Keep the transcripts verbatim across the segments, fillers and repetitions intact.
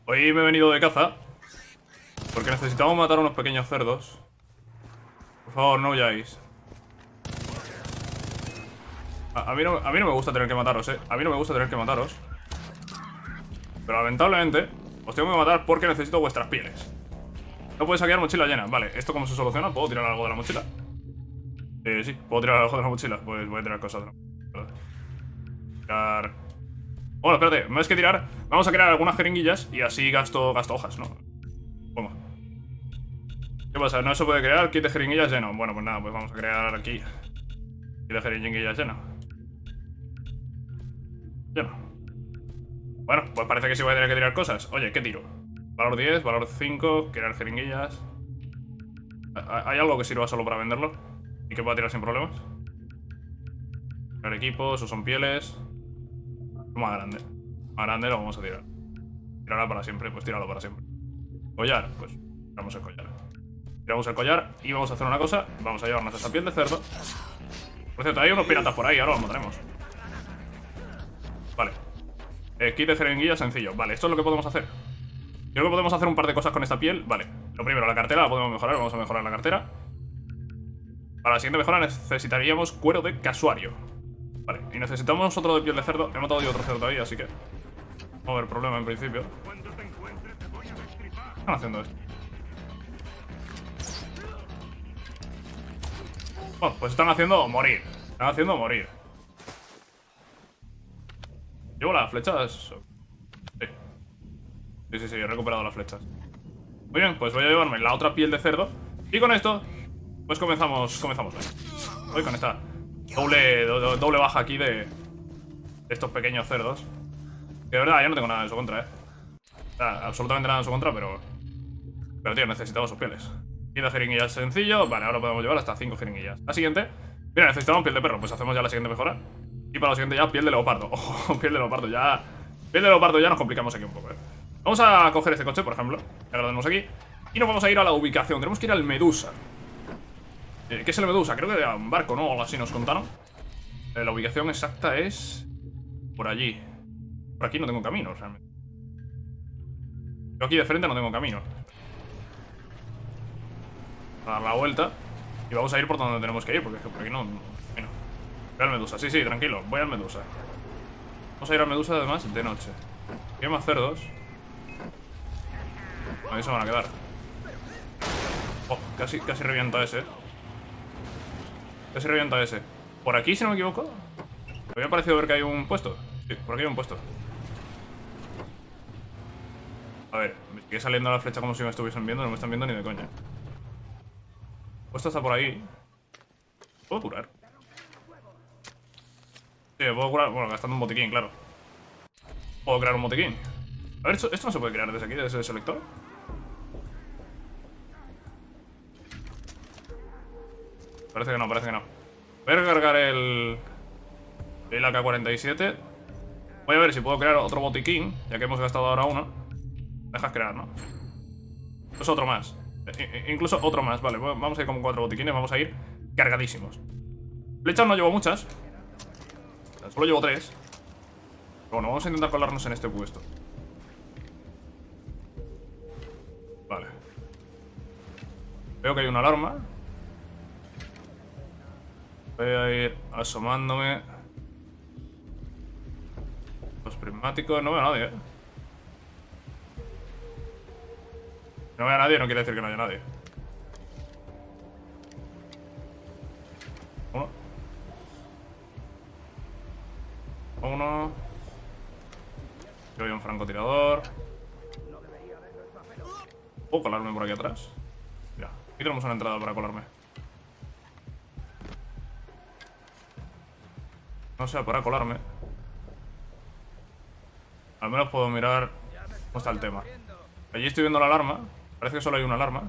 Hoy me he venido de caza porque necesitamos matar a unos pequeños cerdos. Por favor, no huyáis. A, a, mí no, a mí no me gusta tener que mataros, eh. A mí no me gusta tener que mataros. Pero lamentablemente os tengo que matar porque necesito vuestras pieles. No puedes saquear mochila llena. Vale, ¿esto cómo se soluciona? ¿Puedo tirar algo de la mochila? Eh, sí, puedo tirar algo de la mochila. Pues voy a tirar cosas de la mochila. Tirar... Bueno, espérate, más que tirar, vamos a crear algunas jeringuillas y así gasto, gasto hojas, ¿no? Pongo. ¿Qué pasa? ¿No se puede crear kit de jeringuillas lleno? Bueno, pues nada, pues vamos a crear aquí kit de jeringuillas lleno. Lleno. Bueno, pues parece que sí voy a tener que tirar cosas. Oye, ¿qué tiro? Valor diez, valor cinco, crear jeringuillas. ¿Hay algo que sirva solo para venderlo? ¿Y que pueda tirar sin problemas? Crear equipos, o son pieles. Más grande. Más grande lo vamos a tirar. Tirará para siempre, pues tíralo para siempre. Collar, pues tiramos el collar. Tiramos el collar y vamos a hacer una cosa. Vamos a llevarnos esta piel de cerdo. Por cierto, hay unos piratas por ahí, ahora los mataremos. Vale. Eh, kit de jeringuilla sencillo. Vale, esto es lo que podemos hacer. Creo que podemos hacer un par de cosas con esta piel. Vale, lo primero, la cartera la podemos mejorar. Vamos a mejorar la cartera. Para la siguiente mejora necesitaríamos cuero de casuario. Vale, y necesitamos otro de piel de cerdo. He matado yo otro cerdo ahí, así que no va a haber problema en principio. ¿Qué están haciendo esto? Bueno, pues están haciendo morir. Están haciendo morir. ¿Llevo las flechas? Sí. Sí, sí, sí, he recuperado las flechas. Muy bien, pues voy a llevarme la otra piel de cerdo. Y con esto, pues comenzamos, comenzamos hoy. Voy con esta doble, do, doble baja aquí de, de estos pequeños cerdos. Que de verdad, yo no tengo nada en su contra, eh. O sea, absolutamente nada en su contra, pero... Pero tío, necesitamos sus pieles. Y de jeringuillas sencillo. Vale, ahora podemos llevar hasta cinco jeringuillas. La siguiente. Mira, necesitamos piel de perro. Pues hacemos ya la siguiente mejora. Y para la siguiente ya piel de leopardo. Oh, piel de leopardo, ya... Piel de leopardo ya nos complicamos aquí un poco, eh. Vamos a coger este coche, por ejemplo. Ya lo tenemos aquí. Y nos vamos a ir a la ubicación. Tenemos que ir al Medusa. Eh, ¿Qué es el Medusa? Creo que era un barco, ¿no? O algo así nos contaron. Eh, la ubicación exacta es... Por allí. Por aquí no tengo camino, realmente. Yo aquí de frente no tengo camino. A dar la vuelta. Y vamos a ir por donde tenemos que ir, porque es que por aquí no... no bueno. Voy al Medusa, sí, sí, tranquilo. Voy al Medusa. Vamos a ir al Medusa además de noche. Aquí hay más cerdos. Ahí se van a quedar. Oh, casi, casi revienta ese. Casi revienta ese. Por aquí, si no me equivoco, me había parecido ver que hay un puesto. Sí, por aquí hay un puesto. A ver, me sigue saliendo la flecha como si me estuviesen viendo. No me están viendo ni de coña. El puesto está por ahí. ¿Puedo curar? Sí, puedo curar. Bueno, gastando un botiquín, claro. Puedo crear un botiquín. A ver, esto, esto no se puede crear desde aquí, desde ese selector. Parece que no, parece que no. Voy a recargar el... El A K cuarenta y siete. Voy a ver si puedo crear otro botiquín, ya que hemos gastado ahora uno. Dejas crear, ¿no? Pues otro más. I incluso otro más, vale. Vamos a ir con cuatro botiquines, vamos a ir cargadísimos. Flechas no llevo muchas. Solo llevo tres. Pero bueno, vamos a intentar colarnos en este puesto. Vale. Veo que hay una alarma. Voy a ir asomándome. Los prismáticos. No veo a nadie, ¿eh? Si no veo a nadie no quiere decir que no haya nadie. Uno. Uno. Yo voy a un francotirador. ¿Puedo colarme por aquí atrás? Mira, aquí tenemos una entrada para colarme. No sea para colarme. Al menos puedo mirar cómo está el tema. Allí estoy viendo la alarma. Parece que solo hay una alarma.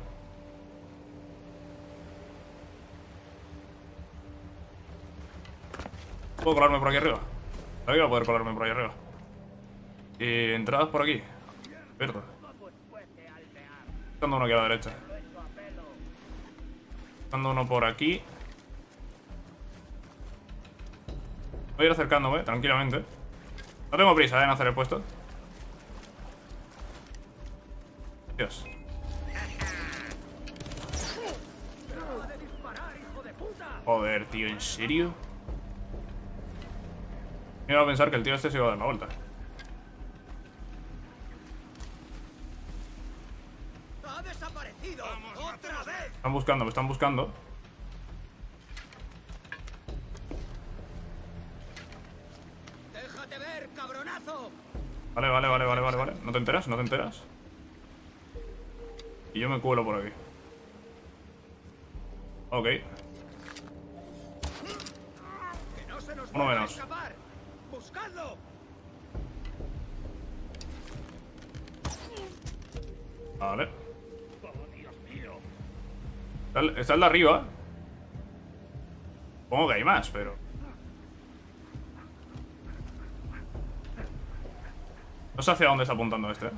¿Puedo colarme por aquí arriba? Creo que voy a poder colarme por ahí arriba. Y entradas por aquí. Abierto. Buscando uno aquí a la derecha. Buscando uno por aquí. Voy a ir acercándome tranquilamente. No tengo prisa, ¿eh? En hacer el puesto. Dios. Joder, tío, ¿en serio? Me iba a pensar que el tío este se iba a dar la vuelta. ¡Ha desaparecido! ¡Otra vez! Me están buscando, me están buscando. ¡Déjate ver, cabronazo! Vale, vale, vale, vale, vale, vale. ¿No te enteras? ¿No te enteras? Y yo me cuelo por aquí. Ok. ¡Que no se nos Uno vaya a menos. escapar! ¡Buscadlo! Vale. ¡Oh, Dios mío! Está el, está el de arriba. Supongo que hay más, pero... No sé hacia dónde está apuntando este.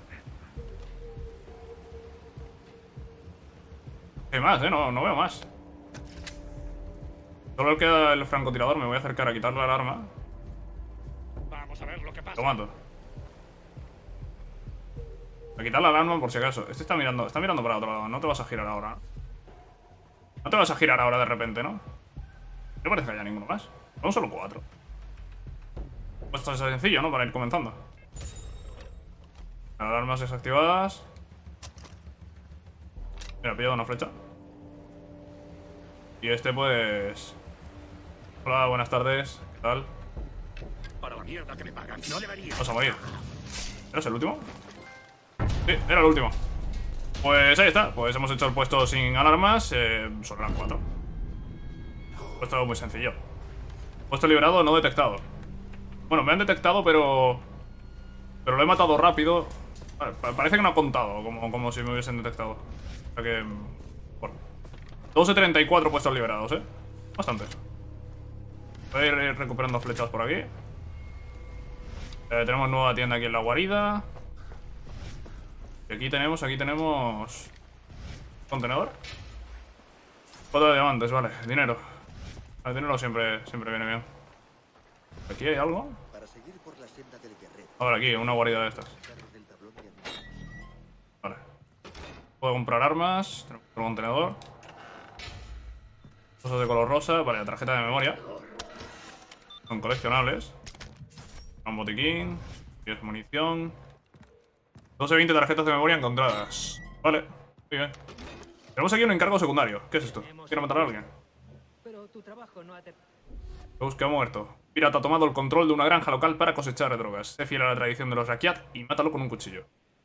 Hay más, eh, no, no veo más. Solo queda el francotirador, me voy a acercar a quitarle el arma. Vamos a ver lo que pasa. Lo mato. A quitarle el arma por si acaso. Este está mirando, está mirando para otro lado. No te vas a girar ahora. No te vas a girar ahora de repente, ¿no? No parece que haya ninguno más. Son solo cuatro. Pues esto es sencillo, ¿no? Para ir comenzando. Alarmas desactivadas. Mira, he pillado una flecha. Y este pues... Hola, buenas tardes. ¿Qué tal? Para la mierda que me pagan, no debería. Vamos a morir. ¿Eres el último? Sí, era el último. Pues ahí está. Pues hemos hecho el puesto sin alarmas. Eh, solo eran cuatro. Puesto muy sencillo. Puesto liberado, no detectado. Bueno, me han detectado, pero... Pero lo he matado rápido. Vale, parece que no ha contado, como, como si me hubiesen detectado. O sea que... Bueno. dos de treinta y cuatro puestos liberados, ¿eh? Bastantes. Voy a ir recuperando flechas por aquí. Eh, tenemos nueva tienda aquí en la guarida. Y aquí tenemos, aquí tenemos... Contenedor. Cuatro de diamantes, vale. Dinero. El dinero siempre, siempre viene bien. ¿Aquí hay algo? Para seguir por la senda del guerrero. A ver, aquí, una guarida de estas. Del tablón de amigos. Vale. Puedo comprar armas. Tenemos otro contenedor. Cosas de color rosa. Vale, tarjeta de memoria. Son coleccionables. Un botiquín. Y es munición. doce veinte tarjetas de memoria encontradas. Vale, muy bien. Tenemos aquí un encargo secundario. ¿Qué es esto? ¿Quiero matar a alguien? Pero tu trabajo no ha ter- Busca muerto. Pirata ha tomado el control de una granja local para cosechar drogas. Sé fiel a la tradición de los Rakyat y mátalo con un cuchillo.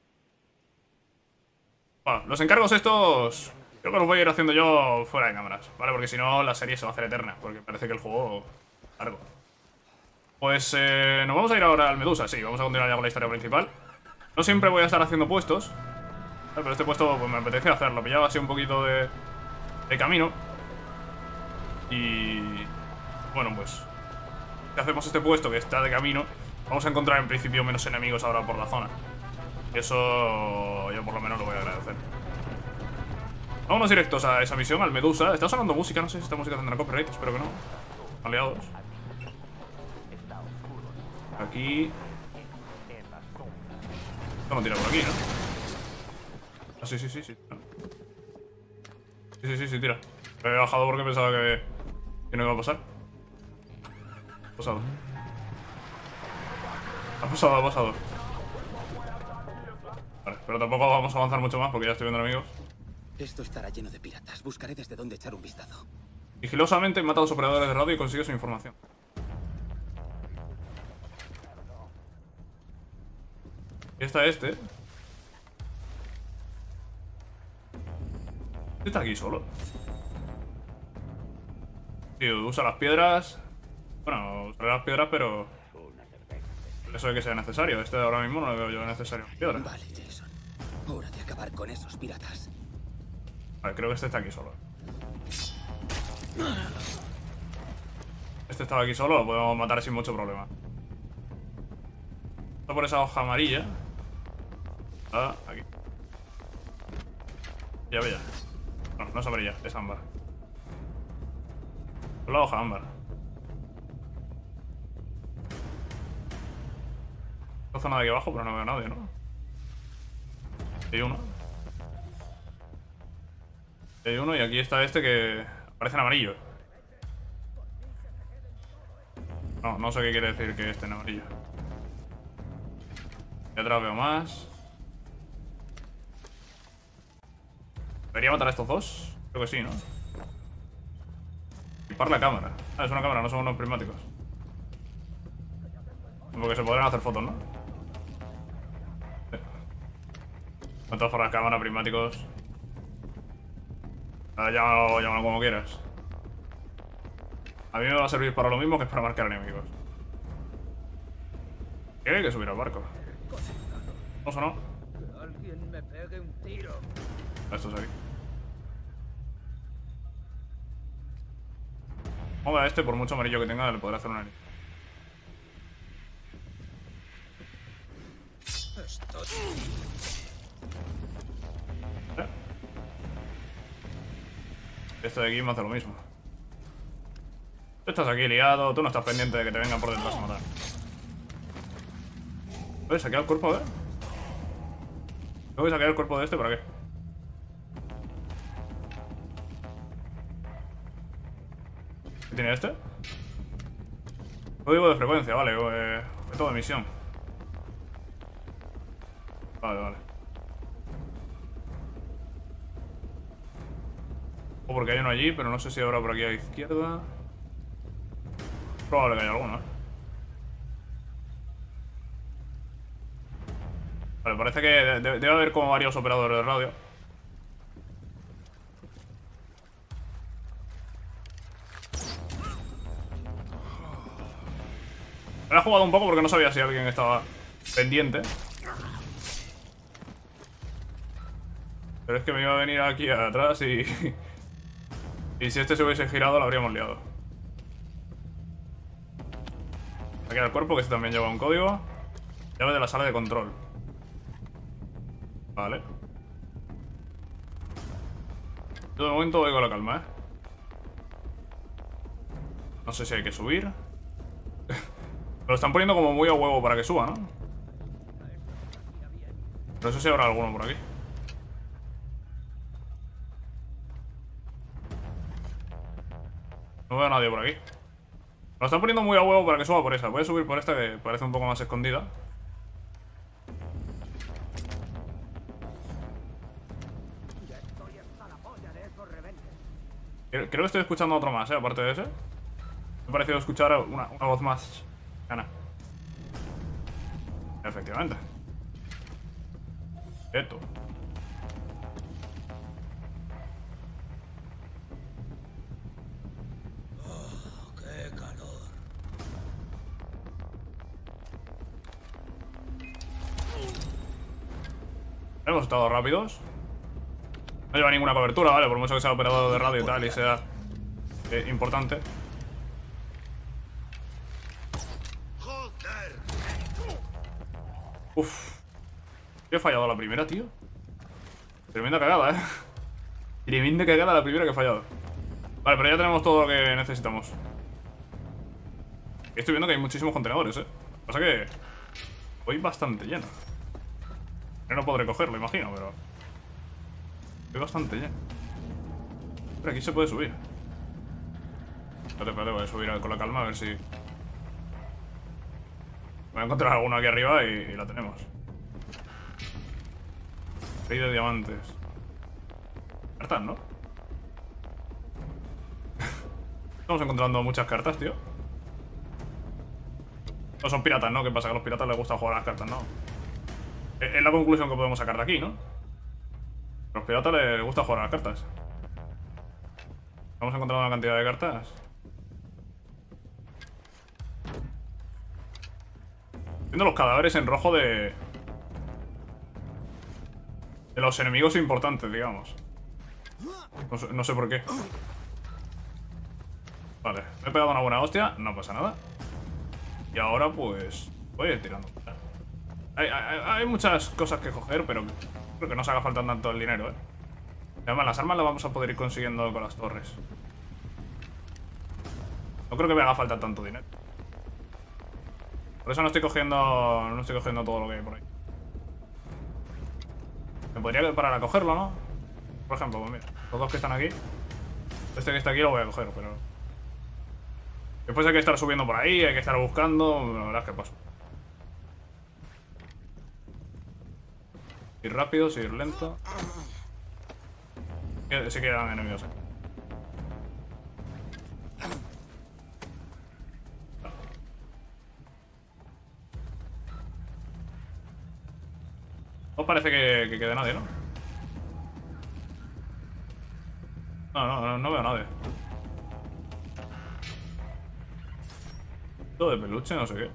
Bueno, los encargos estos... Creo que los voy a ir haciendo yo fuera de cámaras, ¿vale? Porque si no, la serie se va a hacer eterna. Porque parece que el juego... es largo. Pues eh, nos vamos a ir ahora al Medusa. Sí, vamos a continuar ya con la historia principal. No siempre voy a estar haciendo puestos, ¿vale? Pero este puesto pues, me apetece hacerlo. Pillaba así un poquito de, de camino. Y... Bueno, pues... Si hacemos este puesto que está de camino, vamos a encontrar en principio menos enemigos ahora por la zona. Y eso yo por lo menos lo voy a agradecer. Vámonos directos a esa misión, al Medusa. Está sonando música, no sé si esta música tendrá copyright, espero que no. Aliados. Aquí. Esto no tira por aquí, ¿no? Ah, sí, sí, sí, sí. Sí, sí, sí, sí, tira. Me he bajado porque pensaba que, que no iba a pasar. Ha pasado. Ha pasado, ha pasado. Vale, pero tampoco vamos a avanzar mucho más porque ya estoy viendo enemigos. Esto estará lleno de piratas. Buscaré desde dónde echar un vistazo. Sigilosamente mata a los operadores de radio y consigue su información. Y está este. Este está aquí solo. Sí, usa las piedras. Bueno, usaré las piedras, pero... Eso de que sea necesario. Este de ahora mismo no le veo yo necesario. Piedras. Vale, Jason. Hora de acabar con esos piratas. Vale, creo que este está aquí solo. Este estaba aquí solo, lo podemos matar sin mucho problema. Está por esa hoja amarilla. Ah, aquí. Ya ve ya. No, no es amarilla, es ámbar. Es la hoja ámbar. Esta zona de aquí abajo, pero no veo a nadie, ¿no? Hay uno. Hay uno y aquí está este que aparece en amarillo. No, no sé qué quiere decir que esté en amarillo. Y atrás veo más. ¿Debería matar a estos dos? Creo que sí, ¿no? Equipar la cámara. Ah, es una cámara, no son unos prismáticos. Porque se podrán hacer fotos, ¿no? Sí. ¿Cuántas por la cámara, prismáticos? Ah, llámalo, llámalo como quieras. A mí me va a servir para lo mismo que es para marcar enemigos. ¿Qué? Hay que subir al barco. ¿No sonó? Que alguien me pegue un tiro. Esto es aquí. Vamos a este, por mucho amarillo que tenga, le podré hacer una herida. ¿Eh? Este de aquí me hace lo mismo. Tú estás aquí liado, tú no estás pendiente de que te vengan por detrás a matar. ¿Puedes saquear el cuerpo, eh? ¿Tengo que saquear el cuerpo de este? ¿Para qué? ¿Qué tiene este? Código de frecuencia, vale. Eh, objeto de misión. Vale, vale. O porque hay uno allí, pero no sé si habrá por aquí a la izquierda. Probable que haya alguno, ¿eh? Vale, parece que de de debe haber como varios operadores de radio. Me la he jugado un poco porque no sabía si alguien estaba pendiente. Pero es que me iba a venir aquí atrás y... y si este se hubiese girado lo habríamos liado. Aquí el cuerpo, que este también lleva un código. Llave de la sala de control. Vale. Yo de momento voy con la calma, ¿eh? No sé si hay que subir. Me lo están poniendo como muy a huevo para que suba, ¿no? No sé si habrá alguno por aquí. No veo a nadie por aquí. Me lo están poniendo muy a huevo para que suba por esa. Voy a subir por esta que parece un poco más escondida. Creo que estoy escuchando a otro más, ¿eh? Aparte de ese. Me ha parecido escuchar una, una voz más gana. Efectivamente. Esto. ¡Qué calor! Hemos estado rápidos. No lleva ninguna cobertura, ¿vale? Por mucho que sea operador de radio y tal y sea eh, importante. Uf. Yo he fallado la primera, tío. Tremenda cagada, ¿eh? Tremenda cagada la primera que he fallado. Vale, pero ya tenemos todo lo que necesitamos. Estoy viendo que hay muchísimos contenedores, ¿eh? Pasa que voy bastante lleno. Yo no podré cogerlo, imagino, pero... Voy bastante lleno. Pero aquí se puede subir. Espérate, espérate, voy a subir con la calma a ver si... Voy a encontrar alguno aquí arriba y, y la tenemos. Rey de diamantes. Cartas, ¿no? Estamos encontrando muchas cartas, tío. No son piratas, ¿no? ¿Qué pasa? Que a los piratas les gusta jugar a las cartas, ¿no? Es la conclusión que podemos sacar de aquí, ¿no? A los piratas les gusta jugar a las cartas. Hemos encontrado una cantidad de cartas. Viendo los cadáveres en rojo de... De los enemigos importantes, digamos. No sé, no sé por qué. Vale, me he pegado una buena hostia, no pasa nada. Y ahora pues... voy a ir tirando. Hay, hay, hay muchas cosas que coger, pero creo que no se haga falta tanto el dinero, ¿eh? Además, las armas las vamos a poder ir consiguiendo con las torres. No creo que me haga falta tanto dinero. Por eso no estoy cogiendo... No estoy cogiendo todo lo que hay por ahí. Me podría parar a cogerlo, ¿no? Por ejemplo, pues mira. Los dos que están aquí. Este que está aquí lo voy a coger, pero... Después hay que estar subiendo por ahí, hay que estar buscando... La verdad es que paso. Ir rápido, seguir lento. Se quedan enemigos aquí. No parece que, que quede nadie, ¿no? No, no, no, no veo a nadie. Todo de peluche, no sé qué.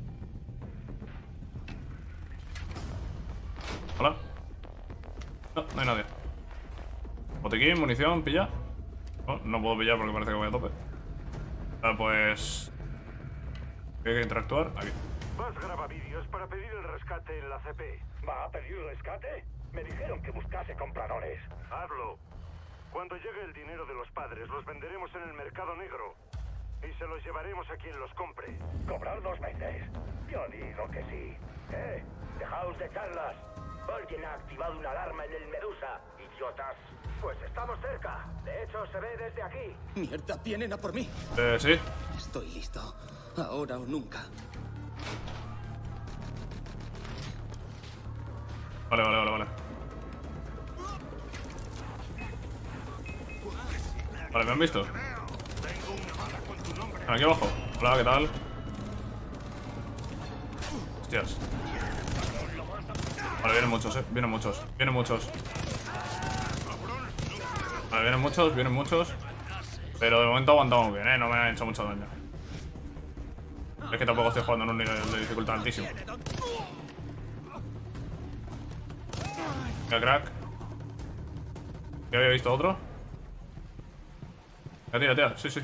Hola. No, no hay nadie. Botiquín, munición, pilla. No, no puedo pillar porque parece que voy a tope. Vale, pues... Hay que interactuar. Aquí. Vas graba vídeos para pedir el rescate en la C P. ¿Va a pedir rescate? Me dijeron que buscase compradores. Hazlo. Cuando llegue el dinero de los padres, los venderemos en el mercado negro. Y se los llevaremos a quien los compre. ¿Cobrar dos veces? Yo digo que sí. ¿Eh? Dejaos de charlas. Alguien ha activado una alarma en el Medusa, idiotas. Pues estamos cerca. De hecho, se ve desde aquí. Mierda, vienen a por mí. Eh, sí. Estoy listo. Ahora o nunca. Vale, vale, vale, vale. Vale, ¿me han visto? Aquí abajo. Hola, ¿qué tal? Hostias. Vale, vienen muchos, eh. Vienen muchos. Vienen muchos. Vale, vienen muchos, vienen muchos. Pero de momento aguantamos bien, eh. No me han hecho mucho daño. Es que tampoco estoy jugando en un nivel de dificultad altísimo. Mira, crack. ¿Ya había visto otro? Tira, tira, tira. Sí, sí.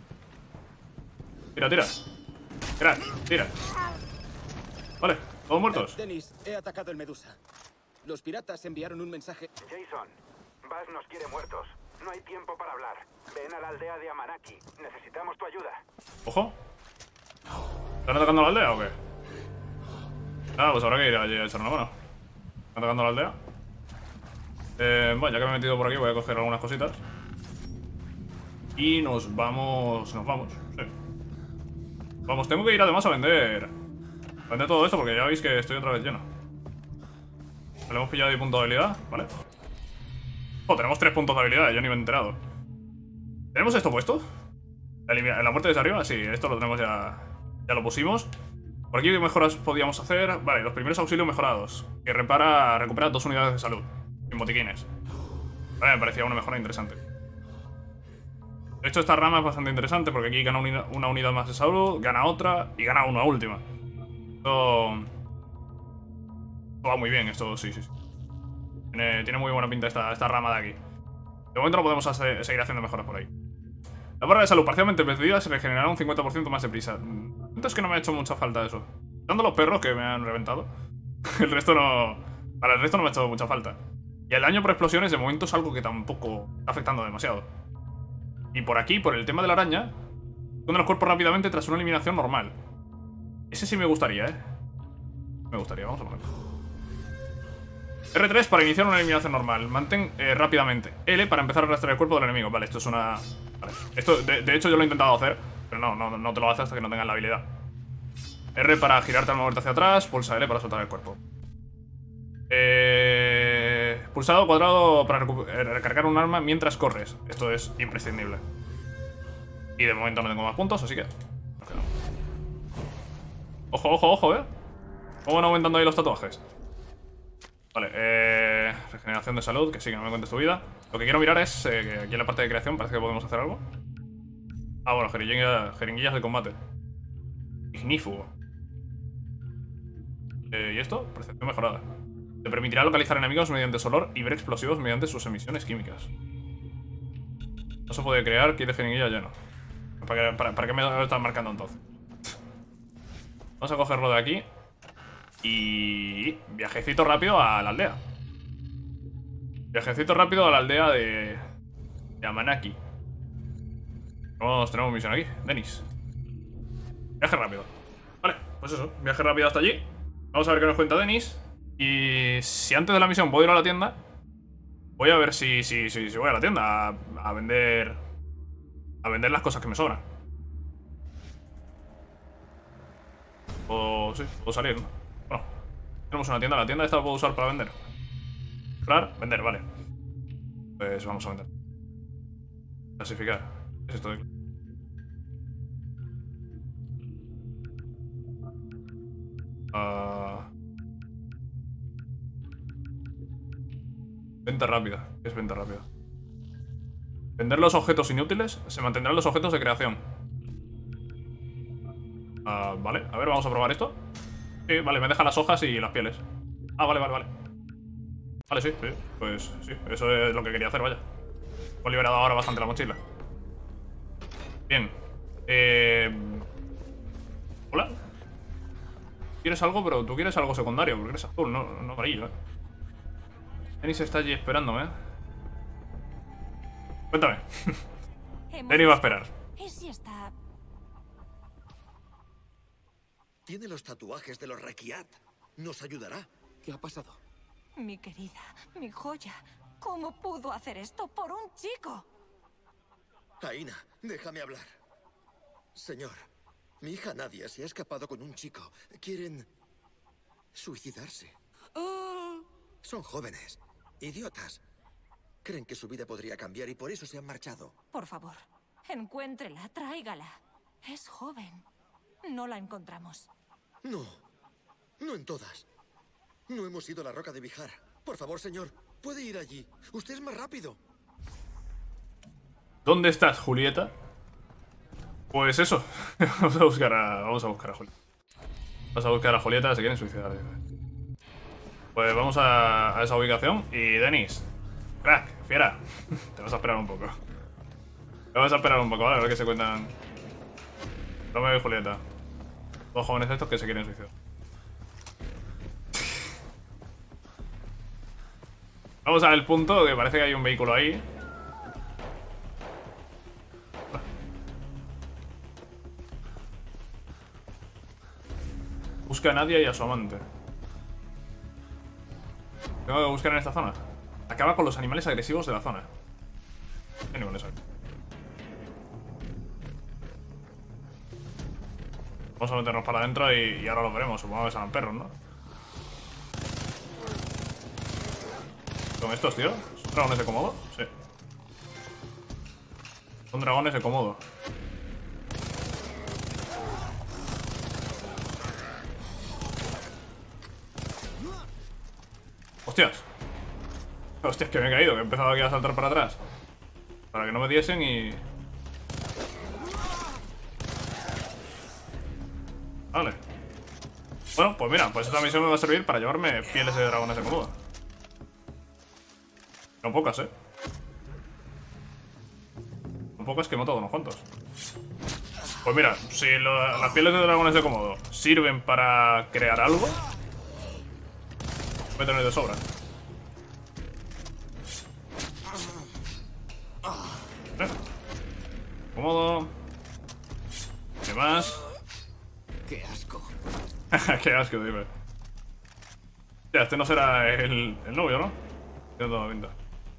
Tira, tira. Crack, tira. Vale, todos muertos. Dennis, he atacado el Medusa. Los piratas enviaron un mensaje. Jason, Bass nos quiere muertos. No hay tiempo para hablar. Ven a la aldea de Amanaki. Necesitamos tu ayuda. Ojo. ¿Están atacando a la aldea o qué? Ah, pues habrá que ir allí a echar una mano. ¿Están atacando a la aldea? Eh, bueno, ya que me he metido por aquí voy a coger algunas cositas. Y nos vamos... Nos vamos, sí. Vamos, tengo que ir además a vender... A vender todo esto porque ya veis que estoy otra vez lleno. Vale, hemos pillado ahí punto de habilidad, ¿vale? Oh, tenemos tres puntos de habilidad, yo ni me he enterado. ¿Tenemos esto puesto? ¿La, la muerte desde arriba? Sí, esto lo tenemos ya... Ya lo pusimos. Por aquí, ¿qué mejoras podíamos hacer? Vale, los primeros auxilios mejorados. Que repara... Recupera dos unidades de salud. Sin botiquines. Vale, me parecía una mejora interesante. De hecho, esta rama es bastante interesante porque aquí gana una, una unidad más de salud, gana otra y gana una última. Esto... Esto va muy bien, esto sí, sí, sí. Tiene, tiene muy buena pinta esta, esta rama de aquí. De momento no podemos hacer, seguir haciendo mejoras por ahí. La barra de salud parcialmente perdida se regenerará un cincuenta por ciento más deprisa. Entonces que no me ha hecho mucha falta eso. Dando los perros que me han reventado. El resto no... Para el resto no me ha hecho mucha falta. Y el daño por explosiones de momento es algo que tampoco está afectando demasiado. Y por aquí, por el tema de la araña, esconde los cuerpos rápidamente tras una eliminación normal. Ese sí me gustaría, ¿eh? Me gustaría, vamos a ponerlo. R tres para iniciar una eliminación normal. Mantén eh, rápidamente. L para empezar a arrastrar el cuerpo del enemigo. Vale, esto es una... Vale. Esto, de, de hecho, yo lo he intentado hacer, pero no, no, no te lo hace hasta que no tengas la habilidad. R para girarte al moverte hacia atrás. Pulsa L para soltar el cuerpo. Eh... Pulsado cuadrado para recargar un arma mientras corres. Esto es imprescindible. Y de momento no tengo más puntos, así que... Ojo, ojo, ojo, eh. ¿Cómo van aumentando ahí los tatuajes? Vale, eh... regeneración de salud, que sí, que no me cuentes tu vida. Lo que quiero mirar es eh, que aquí en la parte de creación parece que podemos hacer algo. Ah, bueno, jeringuillas, jeringuillas de combate. Ignífugo. Eh, ¿Y esto? Percepción mejorada. Te permitirá localizar enemigos mediante su olor y ver explosivos mediante sus emisiones químicas. No se puede crear kit de jeringuilla lleno. ¿Para qué, para, para qué me lo están marcando entonces? Vamos a cogerlo de aquí. Y... viajecito rápido a la aldea. Viajecito rápido a la aldea de... de Amanaki. Tenemos, tenemos misión aquí, Dennis. Viaje rápido. Vale, pues eso, viaje rápido hasta allí. Vamos a ver qué nos cuenta Dennis. Y si antes de la misión puedo ir a la tienda, Voy a ver si, si, si, si voy a la tienda a, a vender... A vender las cosas que me sobran. O sí, puedo salir, ¿no? Bueno, tenemos una tienda. La tienda esta la puedo usar para vender. Claro, vender, vale. Pues vamos a vender. Clasificar. ¿Qué es esto de... Uh... Venta rápida. ¿Qué es venta rápida? Vender los objetos inútiles. Se mantendrán los objetos de creación. Uh, vale, a ver, vamos a probar esto. Sí, vale, me deja las hojas y las pieles. Ah, vale, vale, vale. Vale, sí, sí, pues sí, eso es lo que quería hacer, vaya. Hemos liberado ahora bastante la mochila. Bien. Eh... Hola. ¿Quieres algo? Pero tú quieres algo secundario, porque eres azul, no, no amarillo, eh. Denis está allí esperándome, eh. Cuéntame. Denis va a esperar. ¿Y si está...? Tiene los tatuajes de los Rekiat. ¿Nos ayudará? ¿Qué ha pasado? Mi querida, mi joya. ¿Cómo pudo hacer esto por un chico? Aina, déjame hablar. Señor, mi hija Nadia se ha escapado con un chico. Quieren suicidarse. Son jóvenes, idiotas. Creen que su vida podría cambiar y por eso se han marchado. Por favor, encuéntrela, tráigala. Es joven. No la encontramos. No, no en todas. No hemos ido a la roca de Bihar. Por favor, señor, puede ir allí. Usted es más rápido. ¿Dónde estás, Julieta? Pues eso. Vamos a buscar a. Vamos a buscar a Julieta. Vamos a buscar a Julieta, se quieren suicidar. Pues vamos a, a esa ubicación. Y Denis, crack, fiera. Te vas a esperar un poco. Te vas a esperar un poco, ¿vale? A ver qué se cuentan. Romeo y Julieta. Dos jóvenes estos que se quieren suicidar. Vamos al punto, que parece que hay un vehículo ahí. Busca a Nadia y a su amante. Tengo que buscar en esta zona. Acaba con los animales agresivos de la zona. ¿Qué animales hay? Vamos a meternos para adentro y, y ahora lo veremos. Supongo que serán perros, ¿no? ¿Son estos, tío? ¿Son dragones de Komodo? Sí. Son dragones de Komodo. ¡Hostias! ¡Hostias, que me he caído! Que he empezado aquí a saltar para atrás. Para que no me diesen y... Vale. Bueno, pues mira, pues esta misión me va a servir para llevarme pieles de dragones de Komodo. No pocas, eh. No pocas que he matado unos cuantos. Pues mira, si lo, las pieles de dragones de Komodo sirven para crear algo, voy a tener de sobra. ¿Eh? Komodo. ¿Qué más? ¡Qué asco! Qué asco, dime. Ya, este no será el, el novio, ¿no? Tiene toda la pinta.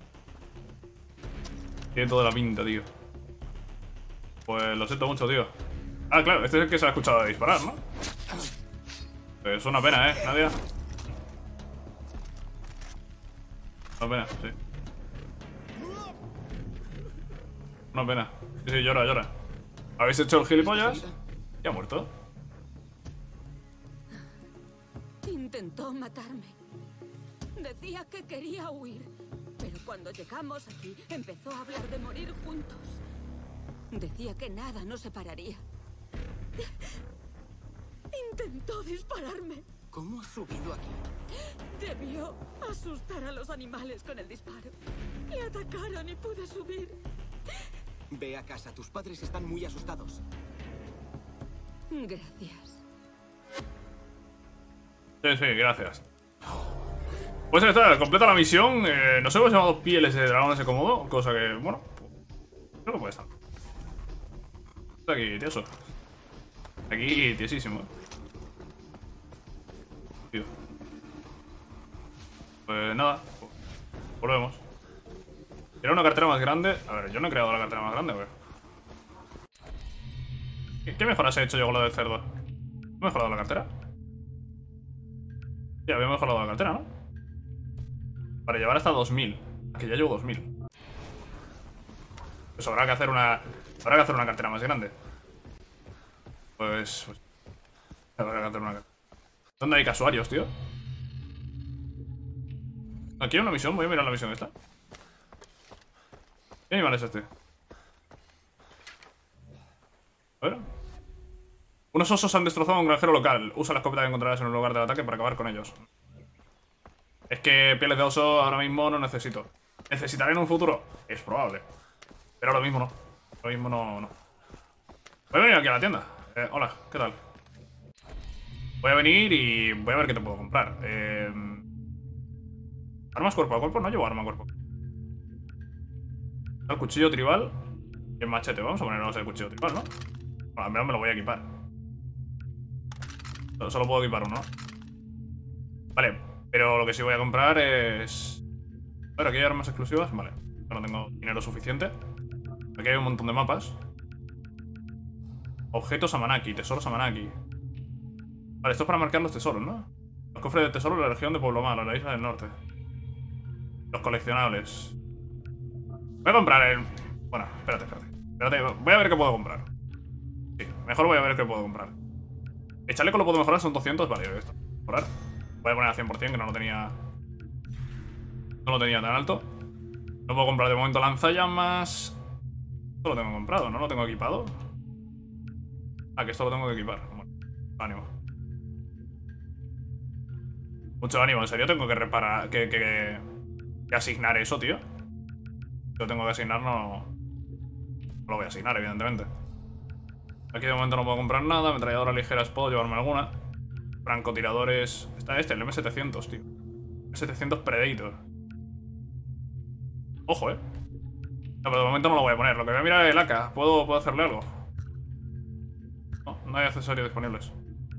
Tiene toda la pinta, tío. Pues lo siento mucho, tío. Ah, claro, este es el que se ha escuchado disparar, ¿no? Es una pena, ¿eh, Nadia? Una pena, sí. Una pena. Sí, sí, llora, llora. ¿Habéis hecho el gilipollas? ¿Y ha muerto? Intentó matarme. Decía que quería huir. Pero cuando llegamos aquí, empezó a hablar de morir juntos. Decía que nada nos separaría. Intentó dispararme. ¿Cómo ha subido aquí? Debió asustar a los animales con el disparo. Le atacaron y pude subir. Ve a casa, tus padres están muy asustados. Gracias. Sí, sí, gracias. Pues ya está, completa la misión. Eh, nos hemos llamado pieles de dragones de Komodo. Cosa que, bueno, creo que puede estar. Está aquí, tieso. Aquí, tiesísimo. Tío. Pues nada, volvemos. Era una cartera más grande. A ver, yo no he creado la cartera más grande, güey. ¿Qué, ¿Qué mejoras he hecho yo con lo del cerdo? ¿He mejorado la cartera? Sí, había mejorado la cartera, ¿no? Para llevar hasta dos mil. Que ya llevo dos mil. Pues habrá que hacer una... Habrá que hacer una cartera más grande. Pues... pues habrá que hacer una... ¿Dónde hay casuarios, tío? Aquí hay una misión. Voy a mirar la misión esta. ¿Qué animal es este? A ver. Unos osos han destrozado a un granjero local. Usa la escopeta que encontrarás en el lugar del ataque para acabar con ellos. Es que pieles de oso ahora mismo no necesito. ¿Necesitaré en un futuro? Es probable. Pero ahora mismo no. Ahora mismo no, no. Voy a venir aquí a la tienda. Eh, hola, ¿qué tal? Voy a venir y voy a ver qué te puedo comprar. Eh... Armas cuerpo a cuerpo. No llevo arma a cuerpo. El cuchillo tribal y el machete. Vamos a ponernos el cuchillo tribal, ¿no? Bueno, al menos me lo voy a equipar. Solo puedo equipar uno. Vale, pero lo que sí voy a comprar es... A ver, aquí hay armas exclusivas. Vale, no tengo dinero suficiente. Aquí hay un montón de mapas. Objetos Amanaki, tesoros Amanaki. Vale, esto es para marcar los tesoros, ¿no? Los cofres de tesoro de la región de Pueblo Malo, la isla del norte. Los coleccionables. Voy a comprar el... Bueno, espérate, espérate. Espérate, voy a ver qué puedo comprar. Sí, mejor voy a ver qué puedo comprar. El chaleco lo puedo mejorar, son doscientos. Vale, esto. Mejorar. Voy a poner a cien por cien, que no lo tenía... No lo tenía tan alto. No puedo comprar de momento lanzallamas. Esto lo tengo comprado, ¿no? Lo tengo equipado. Ah, que esto lo tengo que equipar. Bueno, ánimo. Mucho ánimo, en serio tengo que reparar... Que, que, que asignar eso, tío. Si lo tengo que asignar, no... No lo voy a asignar, evidentemente. Aquí de momento no puedo comprar nada. Ametralladoras ligeras puedo llevarme alguna. Francotiradores... Está este, el eme setecientos, tío. eme setecientos Predator. Ojo, eh. No, pero de momento no lo voy a poner. Lo que voy a mirar es el A K. ¿Puedo, ¿Puedo hacerle algo? No, no hay accesorios disponibles.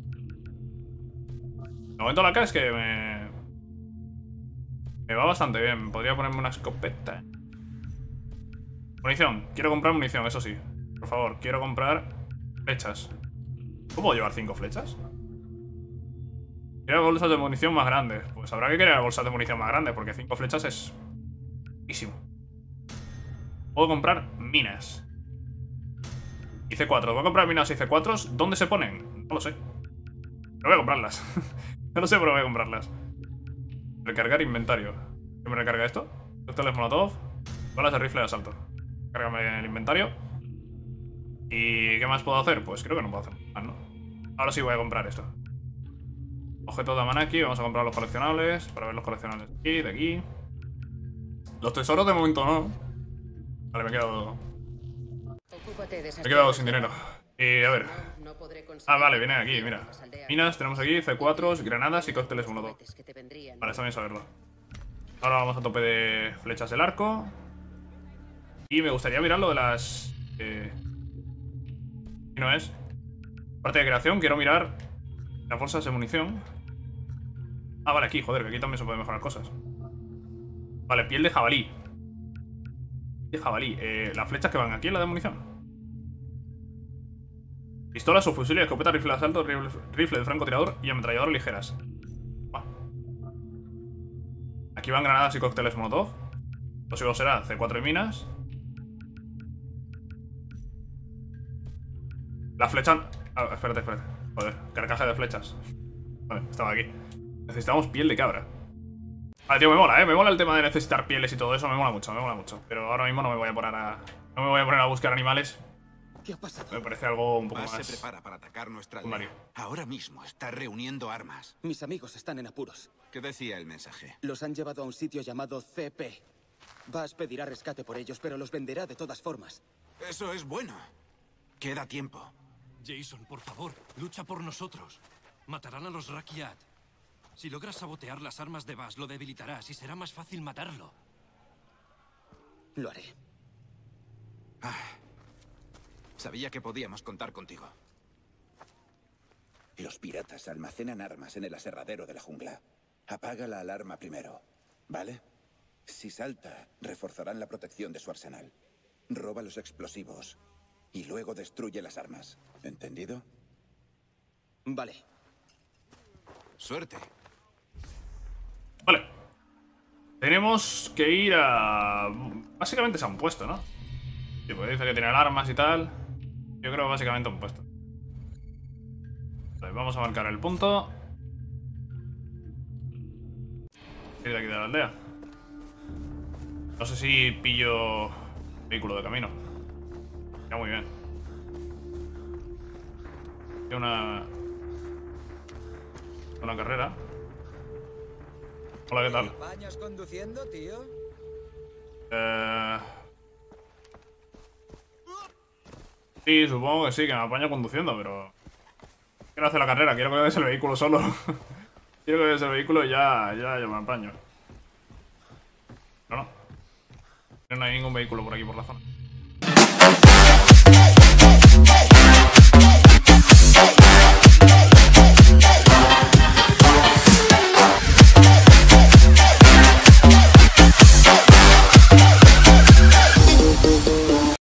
De momento la A K es que me... Me va bastante bien. Podría ponerme una escopeta. Munición. Quiero comprar munición, eso sí. Por favor, quiero comprar flechas. ¿Cómo puedo llevar cinco flechas? Quiero bolsas de munición más grandes. Pues habrá que querer bolsas de munición más grandes, porque cinco flechas es... muchísimo. Puedo comprar minas. I C cuatro. Voy a comprar minas I C cuatro. ¿Dónde se ponen? No lo sé. Pero voy a comprarlas. No lo sé, pero voy a comprarlas. Recargar inventario. ¿Qué me recarga esto? Cócteles Molotov. Balas de rifle de asalto. Cárgame el inventario. ¿Y qué más puedo hacer? Pues creo que no puedo hacer más, ¿no? Ahora sí voy a comprar esto. Objetos de Amanaki. Vamos a comprar los coleccionables. Para ver los coleccionables de aquí, de aquí. Los tesoros de momento no. Vale, me he quedado... Me he quedado sin dinero. Y a ver... Ah, vale, viene aquí, mira. Minas, tenemos aquí C cuatro, granadas y cócteles Molotov. Vale, está bien saberlo. Ahora vamos a tope de flechas del arco. Y me gustaría mirar lo de las... Eh... ¿Qué no es? Parte de creación, quiero mirar las bolsas de munición. Ah, vale, aquí, joder, que aquí también se pueden mejorar cosas. Vale, piel de jabalí. Piel de jabalí. Eh, las flechas que van aquí en la de munición. Pistolas o fusiles, escopeta, rifle de asalto, rifle, rifle de francotirador y ametralladoras ligeras. Va. Aquí van granadas y cócteles Molotov. Posible será C cuatro y minas. La flecha... Ah, espérate, espérate. Joder, carcaje de flechas. Vale, estaba aquí. Necesitamos piel de cabra. Vale, tío, me mola, eh. Me mola el tema de necesitar pieles y todo eso. Me mola mucho, me mola mucho. Pero ahora mismo no me voy a poner a... No me voy a poner a buscar animales. ¿Qué ha pasado? Me parece algo un poco Paz más... se prepara para atacar nuestra Mario. aldea. Ahora mismo está reuniendo armas. Mis amigos están en apuros. ¿Qué decía el mensaje? Los han llevado a un sitio llamado C P. Vas pedirá rescate por ellos, pero los venderá de todas formas. Eso es bueno. Queda tiempo. Jason, por favor, lucha por nosotros. Matarán a los Rakyat. Si logras sabotear las armas de Buzz, lo debilitarás y será más fácil matarlo. Lo haré. Ah, sabía que podíamos contar contigo. Los piratas almacenan armas en el aserradero de la jungla. Apaga la alarma primero, ¿vale? Si salta, reforzarán la protección de su arsenal. Roba los explosivos y luego destruye las armas. ¿Entendido? Vale. Suerte. Vale. Tenemos que ir a... Básicamente se han puesto, ¿no? Sí, porque dice que tienen armas y tal. Yo creo que básicamente han puesto. Vale, vamos a marcar el punto. Ir de aquí de la aldea. No sé si pillo vehículo de camino. Ya muy bien. Hay una... Una carrera. Hola, ¿qué tal? ¿Te bañas conduciendo, tío? Eh... Sí, supongo que sí, que me apaño conduciendo, pero... Quiero hacer la carrera, quiero que veas el vehículo solo. Quiero que veas el vehículo y ya, ya, ya me apaño. No, no. No hay ningún vehículo por aquí, por la zona.